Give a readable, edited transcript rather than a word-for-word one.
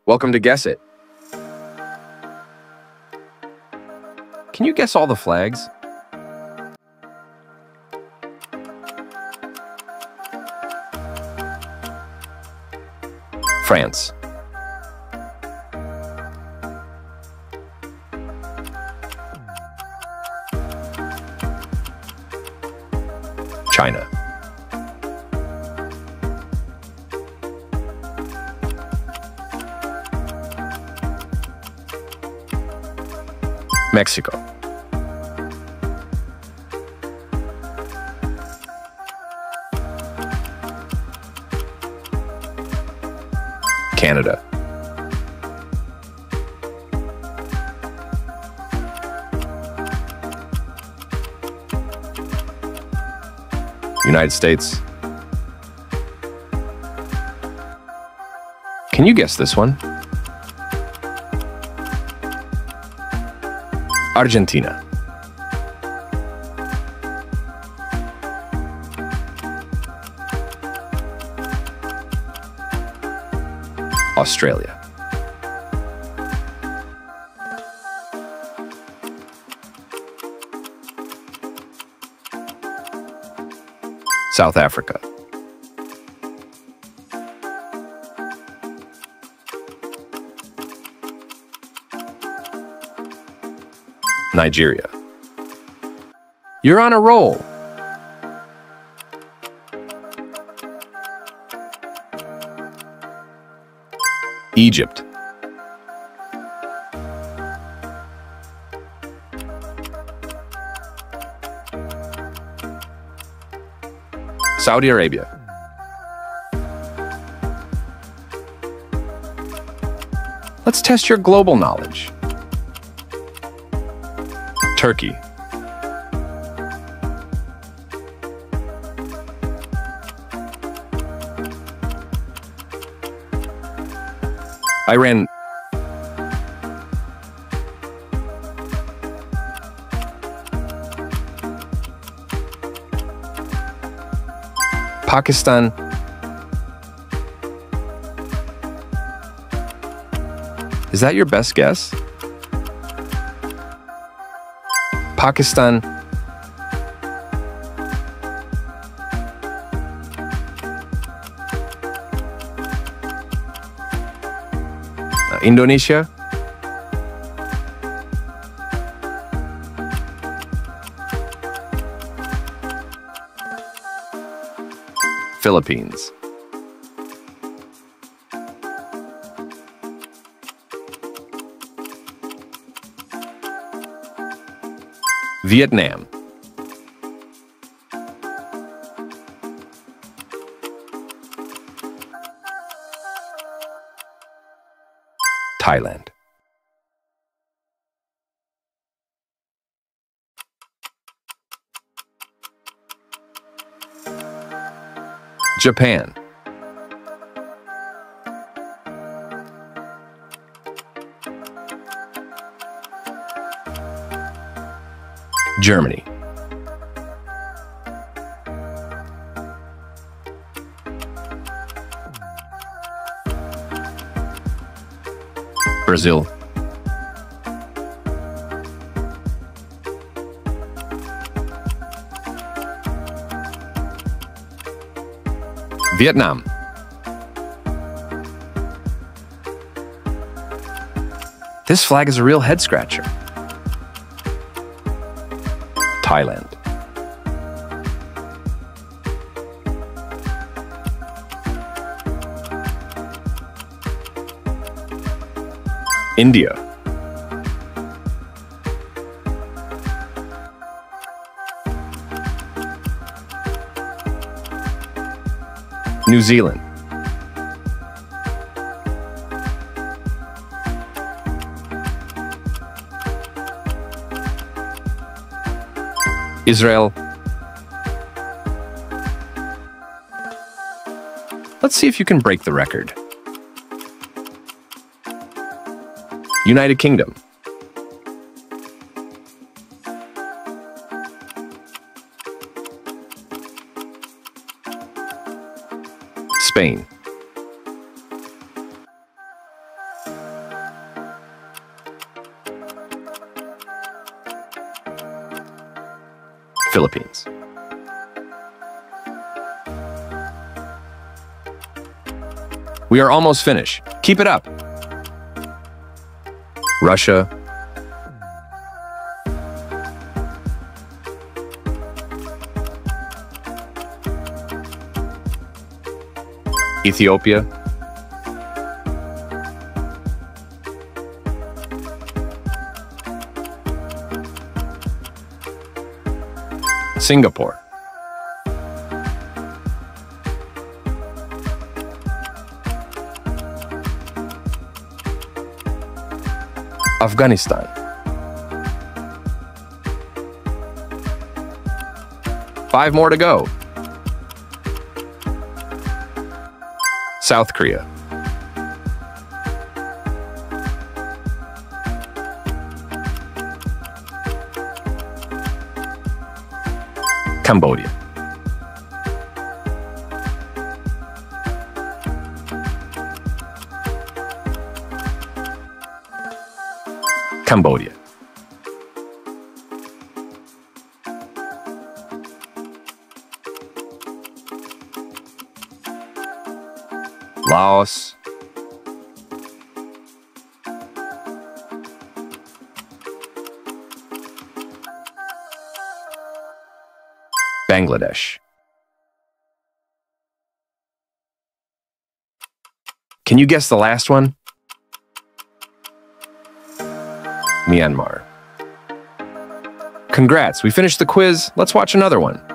Welcome to Guess It. Can you guess all the flags? France. China. Mexico. Canada. United States. Can you guess this one? Argentina. Australia. South Africa. Nigeria. You're on a roll. Egypt. Saudi Arabia. Let's test your global knowledge. Turkey. Iran. Pakistan. Is that your best guess? Pakistan. Indonesia. Philippines. Vietnam. Thailand. Japan. Germany. Brazil. Vietnam. This flag is a real head-scratcher. Thailand. India. New Zealand. Israel. Let's see if you can break the record. United Kingdom. Spain. Philippines. We are almost finished. Keep it up. Russia. Ethiopia. Singapore. Afghanistan. Five more to go. South Korea. Cambodia. Cambodia. Laos. Bangladesh. Can you guess the last one? Myanmar. Congrats, we finished the quiz. Let's watch another one.